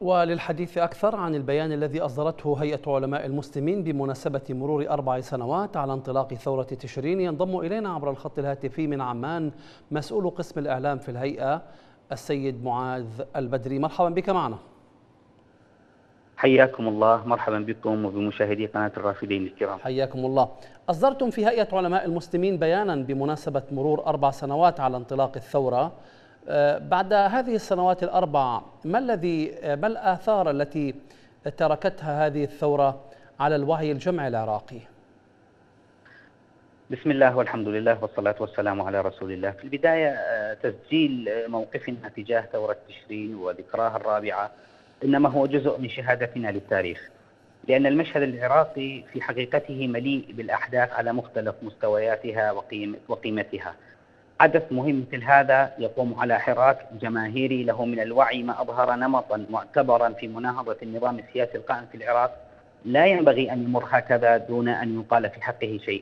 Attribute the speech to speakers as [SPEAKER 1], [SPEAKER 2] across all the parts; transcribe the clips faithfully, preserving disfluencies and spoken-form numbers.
[SPEAKER 1] وللحديث أكثر عن البيان الذي أصدرته هيئة علماء المسلمين بمناسبة مرور أربع سنوات على انطلاق ثورة تشرين، ينضم إلينا عبر الخط الهاتفي من عمان مسؤول قسم الإعلام في الهيئة السيد معاذ البدري. مرحبا بك معنا.
[SPEAKER 2] حياكم الله، مرحبا بكم وبمشاهدي قناة الرافدين الكرام.
[SPEAKER 1] حياكم الله. أصدرتم في هيئة علماء المسلمين بيانا بمناسبة مرور أربع سنوات على انطلاق الثورة. بعد هذه السنوات الأربع ما الذي ما الآثار التي تركتها هذه الثورة على الوعي الجمعي العراقي؟
[SPEAKER 2] بسم الله والحمد لله والصلاة والسلام على رسول الله. في البداية تسجيل موقفنا تجاه ثورة تشرين وذكراها الرابعة إنما هو جزء من شهادتنا للتاريخ، لأن المشهد العراقي في حقيقته مليء بالأحداث على مختلف مستوياتها وقيمتها. حدث مهم مثل هذا يقوم على حراك جماهيري له من الوعي ما أظهر نمطا معتبرا في مناهضة النظام السياسي القائم في العراق لا ينبغي أن يمر هكذا دون أن يقال في حقه شيء،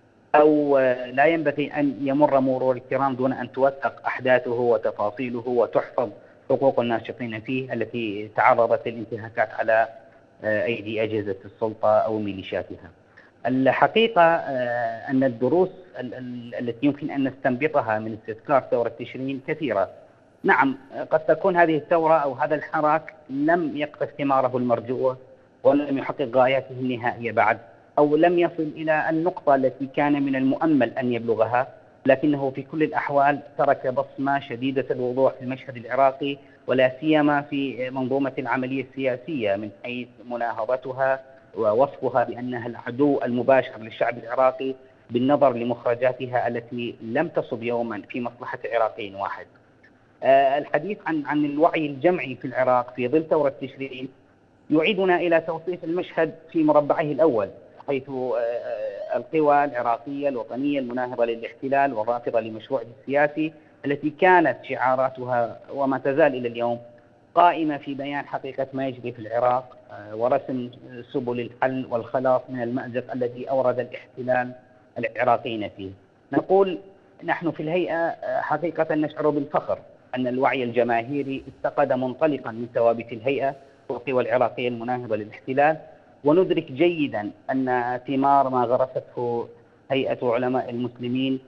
[SPEAKER 2] أو لا ينبغي أن يمر مرور الكرام دون أن توثق أحداثه وتفاصيله وتحفظ حقوق الناشطين فيه التي تعرضت للانتهاكات على أيدي أجهزة السلطة أو ميليشياتها. الحقيقة أن الدروس التي يمكن أن نستنبطها من استذكار ثورة تشرين كثيرة. نعم، قد تكون هذه الثورة أو هذا الحراك لم يقطف ثماره المرجوة ولم يحقق غاياته النهائية بعد، أو لم يصل إلى النقطة التي كان من المؤمل أن يبلغها، لكنه في كل الأحوال ترك بصمة شديدة الوضوح في المشهد العراقي، ولا سيما في منظومة العملية السياسية من حيث مناهضتها ووصفها بأنها العدو المباشر للشعب العراقي بالنظر لمخرجاتها التي لم تصب يوما في مصلحة عراقي واحد. أه الحديث عن عن الوعي الجمعي في العراق في ظل ثورة تشرين يعيدنا إلى توصيف المشهد في مربعه الأول، حيث أه القوى العراقية الوطنية المناهضة للاحتلال والرافضة لمشروعه السياسي التي كانت شعاراتها وما تزال إلى اليوم قائمة في بيان حقيقة ما يجري في العراق ورسم سبل الحل والخلاص من المأزق الذي أورد الاحتلال العراقيين فيه. نقول نحن في الهيئة حقيقة نشعر بالفخر أن الوعي الجماهيري استقد منطلقا من ثوابت الهيئة والقوى العراقية المناهضة للاحتلال، وندرك جيدا أن ثمار ما غرسته هيئة علماء المسلمين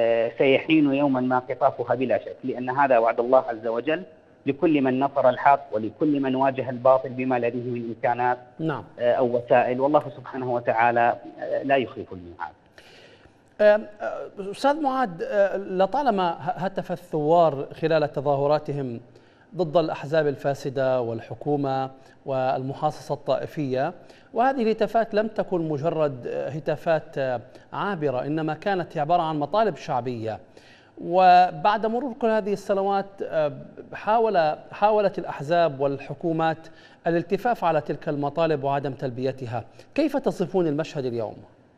[SPEAKER 2] سيحين يوما ما قطافها بلا شك، لأن هذا وعد الله عز وجل لكل من نصر الحق ولكل من واجه الباطل بما لديه من إمكانات
[SPEAKER 1] نعم.
[SPEAKER 2] أو وسائل، والله سبحانه وتعالى لا يخلف الميعاد.
[SPEAKER 1] أستاذ معاذ، لطالما هتف الثوار خلال تظاهراتهم ضد الأحزاب الفاسدة والحكومة والمحاصصة الطائفية، وهذه الهتافات لم تكن مجرد هتافات عابرة، إنما كانت عبارة عن مطالب شعبية. وبعد مرور كل هذه السنوات حاول حاولت الأحزاب والحكومات الالتفاف على تلك المطالب وعدم تلبيتها. كيف تصفون المشهد اليوم؟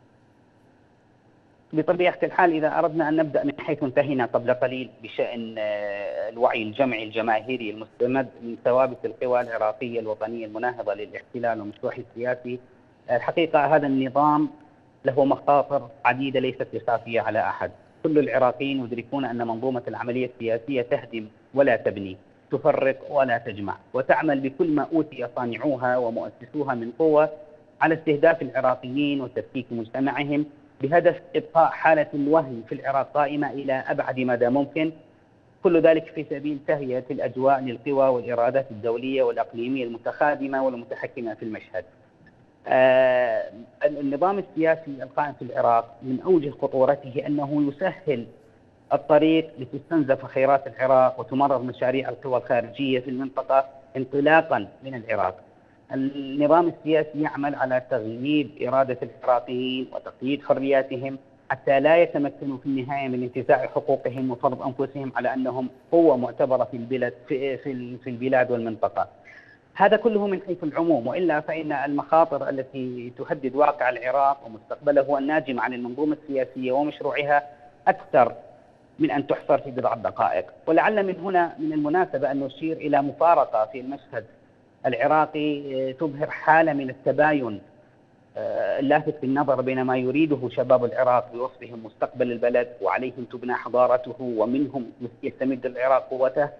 [SPEAKER 2] بطبيعة الحال إذا أردنا أن نبدأ من حيث انتهينا قبل قليل بشأن الوعي الجمعي الجماهيري المستمد من ثوابت القوى العراقية الوطنية المناهضة للاحتلال ومشروعه السياسي، الحقيقة هذا النظام له مخاطر عديدة ليست بخافية على أحد. كل العراقيين يدركون أن منظومة العملية السياسية تهدم ولا تبني، تفرق ولا تجمع، وتعمل بكل ما أوتي صانعوها ومؤسسوها من قوة على استهداف العراقيين وتفكيك مجتمعهم بهدف إبقاء حالة الوهن في العراق قائمة إلى أبعد مدى ممكن، كل ذلك في سبيل تهيئة الأجواء للقوى والإرادات الدولية والأقليمية المتخادمة والمتحكمة في المشهد. آه النظام السياسي القائم في العراق من أوجه خطورته أنه يسهل الطريق لتستنزف خيرات العراق وتمرر مشاريع القوى الخارجية في المنطقة انطلاقا من العراق. النظام السياسي يعمل على تغييب إرادة العراقيين وتقييد حرياتهم حتى لا يتمكنوا في النهاية من انتزاع حقوقهم وفرض أنفسهم على أنهم قوة معتبرة في البلاد في في البلاد والمنطقة. هذا كله من حيث العموم، وإلا فإن المخاطر التي تهدد واقع العراق ومستقبله الناجم عن المنظومة السياسية ومشروعها أكثر من أن تحصر في بضع دقائق. ولعل من هنا من المناسبة أن نشير إلى مفارقة في المشهد العراقي تظهر حالة من التباين اللافت بالنظر بين ما يريده شباب العراق بوصفهم مستقبل البلد وعليهم تبنى حضارته ومنهم يستمد العراق قوته،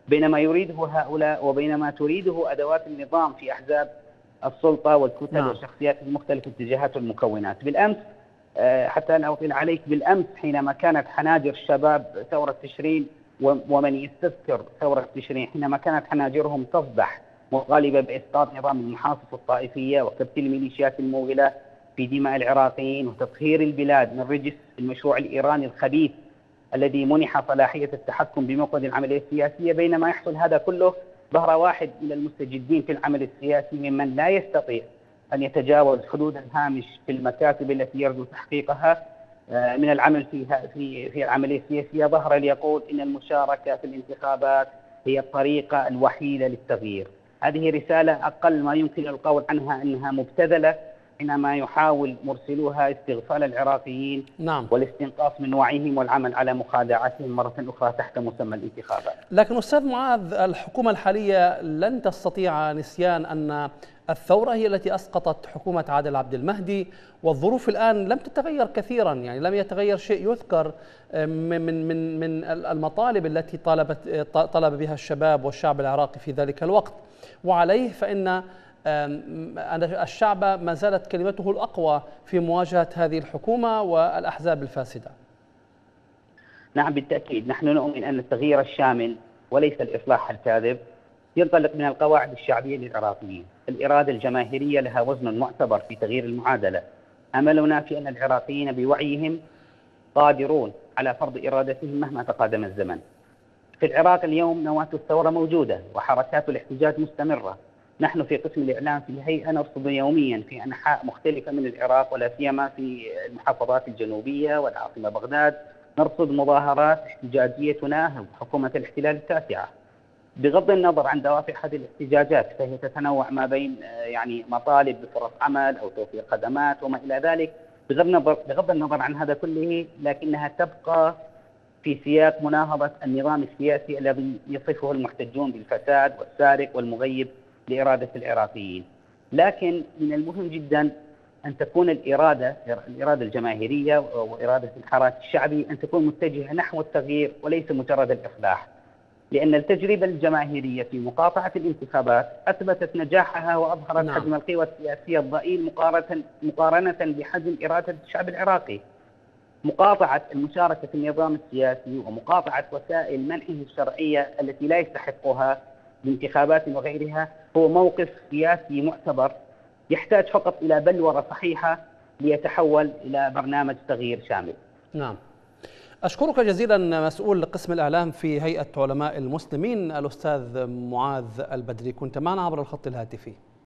[SPEAKER 2] بينما يريده هؤلاء وبين ما تريده أدوات النظام في أحزاب السلطة والكتل
[SPEAKER 1] نعم.
[SPEAKER 2] والشخصيات المختلفة اتجاهات والمكونات. بالأمس حتى لا أطيل عليك، بالأمس حينما كانت حناجر الشباب ثورة تشرين ومن يستذكر ثورة تشرين، حينما كانت حناجرهم تصدح مطالبة بإسقاط نظام المحاصصة الطائفية وكبت الميليشيات الموغلة في دماء العراقيين وتطهير البلاد من رجس المشروع الإيراني الخبيث الذي منح صلاحية التحكم بموقد العملية السياسية، بينما يحصل هذا كله ظهر واحد من المستجدين في العمل السياسي ممن لا يستطيع أن يتجاوز حدود الهامش في المكاتب التي يرجو تحقيقها من العمل فيها في في العملية السياسية، ظهر ليقول إن المشاركة في الانتخابات هي الطريقة الوحيدة للتغيير. هذه رسالة أقل ما يمكن القول عنها أنها مبتذلة حينما يحاول مرسلوها استغفال العراقيين
[SPEAKER 1] نعم.
[SPEAKER 2] والاستنقاص من وعيهم والعمل على مخادعتهم مرة أخرى تحت مسمى الانتخابات.
[SPEAKER 1] لكن أستاذ معاذ، الحكومة الحالية لن تستطيع نسيان أن الثورة هي التي أسقطت حكومة عادل عبد المهدي، والظروف الآن لم تتغير كثيرا، يعني لم يتغير شيء يذكر من من من المطالب التي طالبت طلب بها الشباب والشعب العراقي في ذلك الوقت، وعليه فإن الشعب ما زالت كلمته الأقوى في مواجهة هذه الحكومة والأحزاب الفاسدة.
[SPEAKER 2] نعم بالتأكيد، نحن نؤمن أن التغيير الشامل وليس الإصلاح الكاذب ينطلق من القواعد الشعبية للعراقيين. الإرادة الجماهيرية لها وزن معتبر في تغيير المعادلة. أملنا في أن العراقيين بوعيهم قادرون على فرض إرادتهم مهما تقادم الزمن. في العراق اليوم نواة الثورة موجودة وحركات الاحتجاج مستمرة. نحن في قسم الإعلام في الهيئة نرصد يوميا في أنحاء مختلفة من العراق ولا سيما في المحافظات الجنوبية والعاصمة بغداد، نرصد مظاهرات احتجاجية تناهض حكومة الاحتلال التاسعة. بغض النظر عن دوافع هذه الاحتجاجات فهي تتنوع ما بين يعني مطالب بفرص عمل أو توفير خدمات وما إلى ذلك. بغض النظر بغض النظر عن هذا كله، لكنها تبقى في سياق مناهضة النظام السياسي الذي يصفه المحتجون بالفساد والسارق والمغيب لإرادة العراقيين. لكن من المهم جدا أن تكون الإرادة الإرادة الجماهيرية وإرادة الحراك الشعبي أن تكون متجهة نحو التغيير وليس مجرد الإصلاح، لأن التجربة الجماهيرية في مقاطعة الانتخابات أثبتت نجاحها وأظهرت
[SPEAKER 1] نعم.
[SPEAKER 2] حجم القوى السياسية الضئيل مقارنة مقارنة بحجم إرادة الشعب العراقي. مقاطعة المشاركة في النظام السياسي ومقاطعة وسائل منحه الشرعية التي لا يستحقها بانتخابات وغيرها هو موقف سياسي معتبر يحتاج فقط إلى بلورة صحيحة ليتحول إلى برنامج تغيير شامل.
[SPEAKER 1] نعم. أشكرك جزيلا مسؤول قسم الإعلام في هيئة علماء المسلمين الأستاذ معاذ البدري، كنت معنا عبر الخط الهاتفي.